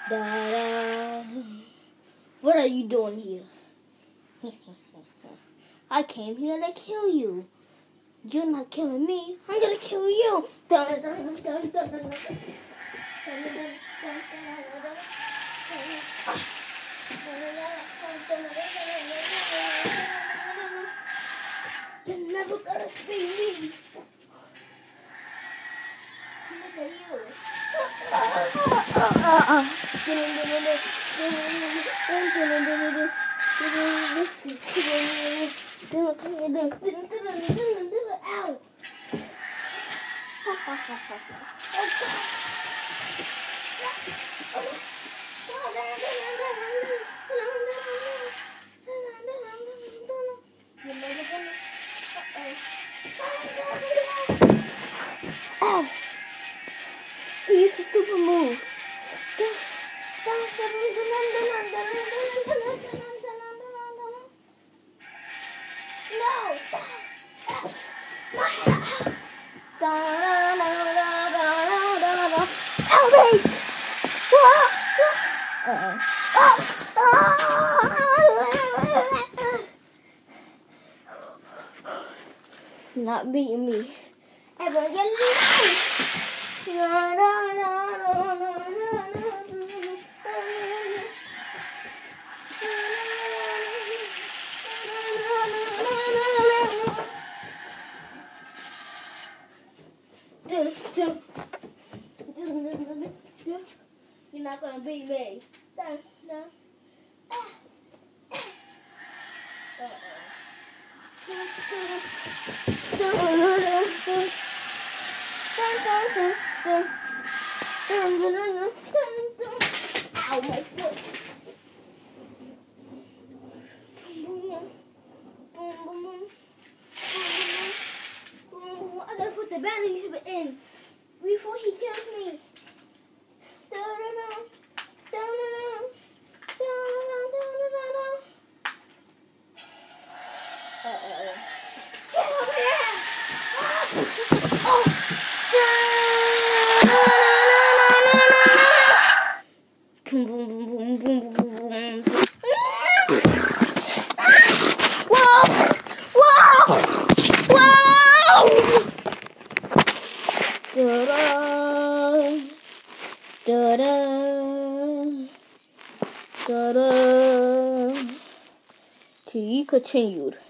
Da-da. What are you doing here? I came here to kill you. You're not killing me. I'm gonna kill you. You're never gonna see me. Look at you. Ow! He used a super move. No! Help me! You're not beating me. Everyone get You're not gonna beat me. Ow, my foot. I gotta put the batteries in before he kills me. Get over here! Oh! Boom, boom, boom, boom, boom, boom, boom, boom. Whoa! Whoa! Whoa! Da-da. Da-da. Da-da. To be continued.